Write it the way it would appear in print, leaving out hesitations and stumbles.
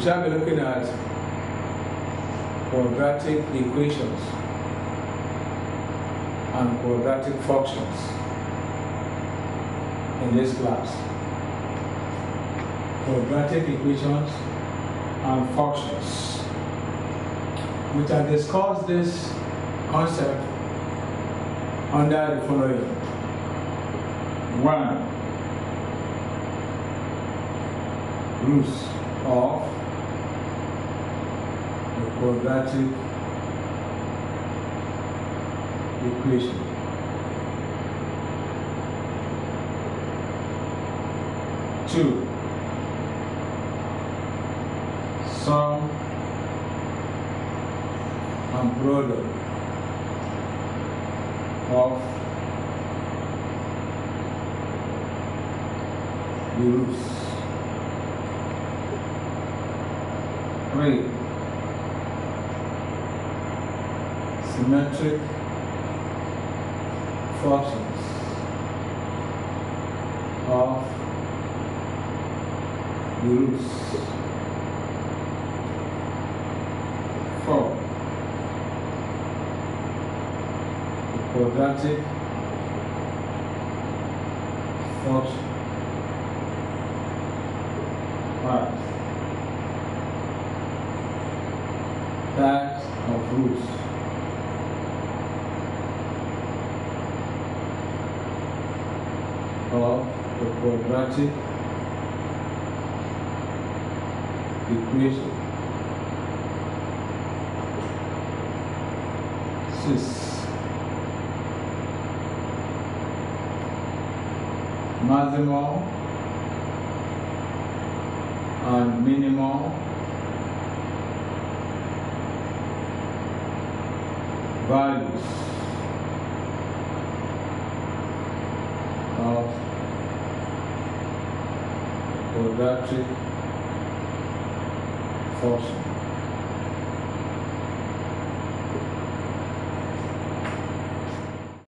shall be looking at quadratic equations and quadratic functions in this class. Quadratic equations and functions. We can discuss this concept under the following. 1. Roots of the quadratic equation. 2. Sum and product of the roots. 3. Symmetric functions of the roots. 4. The quadratic function. 5. Types of roots. Of the quadratic equation. 6. Maximal and minimal values of quadratic function.